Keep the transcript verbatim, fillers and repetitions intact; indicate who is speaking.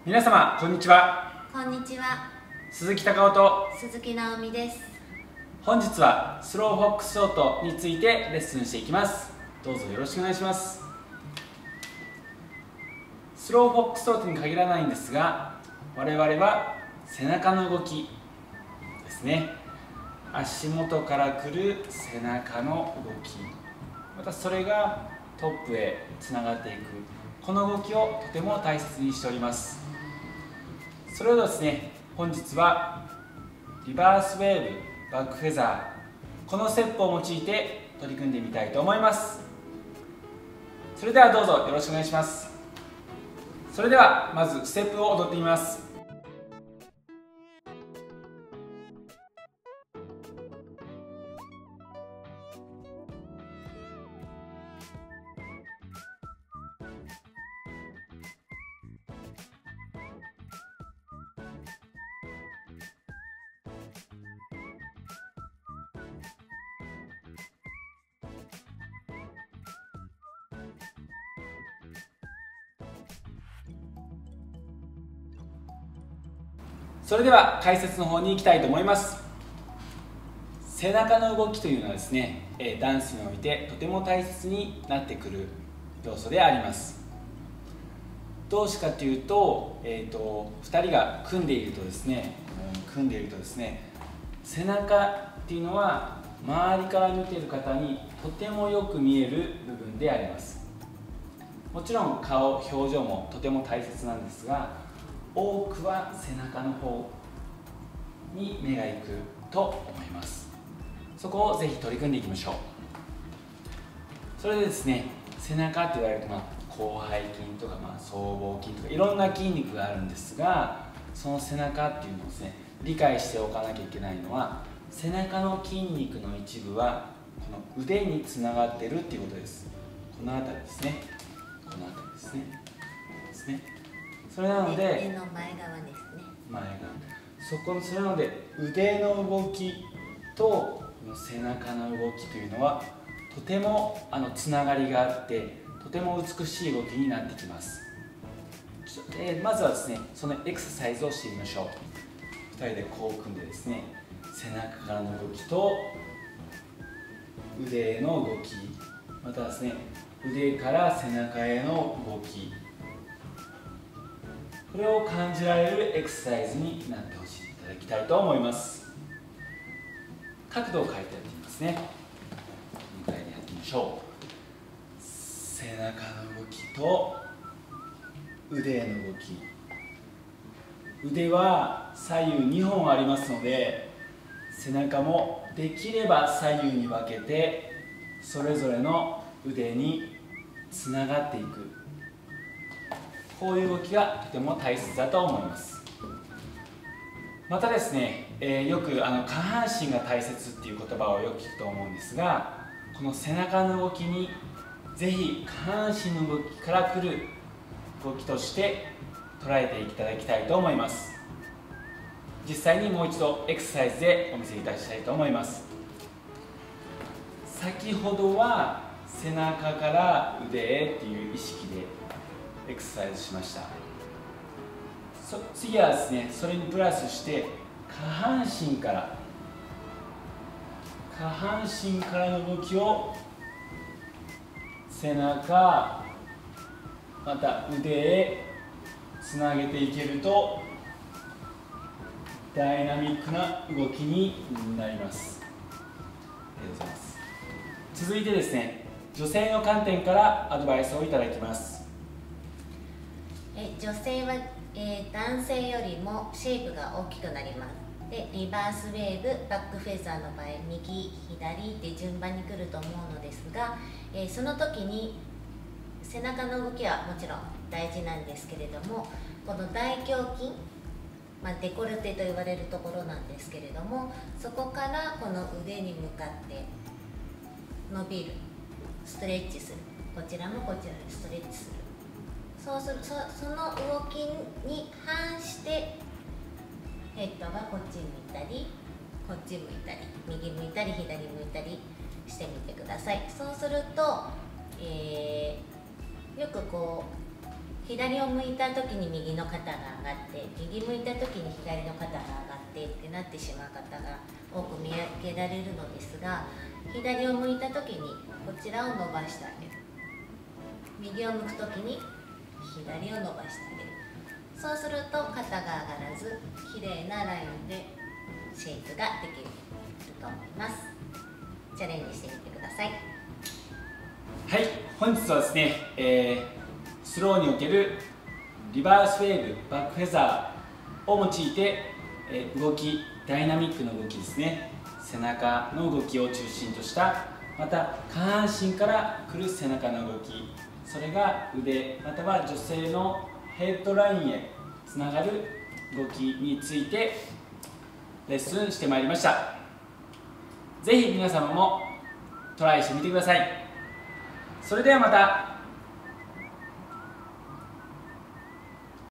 Speaker 1: 皆様こんにちは。
Speaker 2: こんにちは。
Speaker 1: 鈴木隆夫と
Speaker 2: 鈴木直美です。
Speaker 1: 本日はスローフォックスショートについてレッスンしていきます。どうぞよろしくお願いします。スローフォックスショートに限らないんですが、我々は背中の動きですね。足元から来る背中の動き、またそれがトップへつながっていく、この動きをとても大切にしております。それではですね、本日はリバースウェーブ、バックフェザー、このステップを用いて取り組んでみたいと思います。それではどうぞよろしくお願いします。それではまずステップを踊ってみます。それでは解説の方に行きたいと思います。背中の動きというのはですね、ダンスにおいてとても大切になってくる要素であります。どうしかというと、えーと、ふたりが組んでいるとですね、組んでいるとですね、背中っていうのは周りから見ている方にとてもよく見える部分であります。もちろん顔、表情もとても大切なんですが、多くは背中の方に目がいくと思います。そこをぜひ取り組んでいきましょう。それでですね、背中と言われると、まあ、広背筋とか、まあ、僧帽筋とかいろんな筋肉があるんですが、その背中っていうのをですね、理解しておかなきゃいけないのは、背中の筋肉の一部はこの腕につながっているっていうことです。この辺りですね、この辺りですね、ですね。それなので、
Speaker 2: 腕の前側ですね。
Speaker 1: 前側。そこのそれなので腕の動きと背中の動きというのはとてもあのつながりがあってとても美しい動きになってきます。えー、まずはですね、そのエクササイズをしてみましょう。ふたりでこう組んでですね、背中からの動きと腕への動き、またですね、腕から背中への動き、これを感じられるエクササイズになってほしいいただきたいと思います。角度を変えてやってみますね。向かいにやってみましょう。背中の動きと腕への動き。腕は左右にほんありますので、背中もできれば左右に分けてそれぞれの腕につながっていく、こういう動きがとても大切だと思います。またですね、えー、よくあの下半身が大切っていう言葉をよく聞くと思うんですが、この背中の動きにぜひ下半身の動きから来る動きとして捉えていただきたいと思います。実際にもう一度エクササイズでお見せいたしたいと思います。先ほどは背中から腕へっていう意識でエクササイズしました。そ次はですね、それにプラスして下半身から下半身からの動きを背中また腕へつなげていけるとダイナミックな動きになります。ありがとうございます。続いてですね、女性の観点からアドバイスをいただきます。
Speaker 2: え女性は、えー、男性よりもシェイプが大きくなります。でリバースウェーブ、バックフェザーの場合、右左って順番に来ると思うのですが、えー、その時に背中の動きはもちろん大事なんですけれども、この大胸筋、まあ、デコルテと言われるところなんですけれども、そこからこの腕に向かって伸びる、ストレッチする、こちらもこちらでストレッチする、そうする そ, その動きに反してヘッドがこっち向いたりこっち向いたり右向いたり左向いたりしてみてください。そうすると、えー、よくこう左を向いた時に右の肩が上がって右向いた時に左の肩が上がってってなってしまう方が多く見受けられるのですが、左を向いた時にこちらを伸ばしてあげる、右を向く時に左を伸ばしてあげる。そうすると肩が上がらず綺麗なラインでシェイプができると思います。チャレンジしてみてください。
Speaker 1: はい、本日はですね、えースローにおけるリバースウェーブバックフェザーを用いて、えー、動きダイナミックな動きですね、背中の動きを中心とした、また下半身から来る背中の動き、それが腕または女性のヘッドラインへつながる動きについてレッスンしてまいりました。ぜひ皆様もトライしてみてください。それではまた。